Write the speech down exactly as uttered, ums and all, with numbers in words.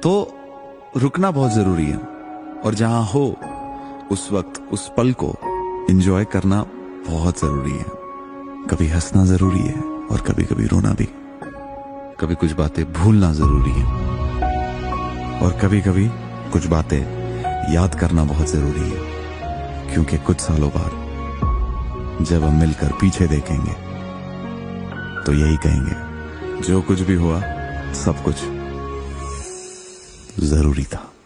तो रुकना बहुत जरूरी है, और जहां हो उस वक्त उस पल को एंजॉय करना बहुत जरूरी है। कभी हंसना जरूरी है और कभी कभी रोना भी। कभी कुछ बातें भूलना जरूरी है और कभी कभी कुछ बातें याद करना बहुत जरूरी है, क्योंकि कुछ सालों बाद जब हम मिलकर पीछे देखेंगे तो यही कहेंगे, जो कुछ भी हुआ सब कुछ जरूरी था।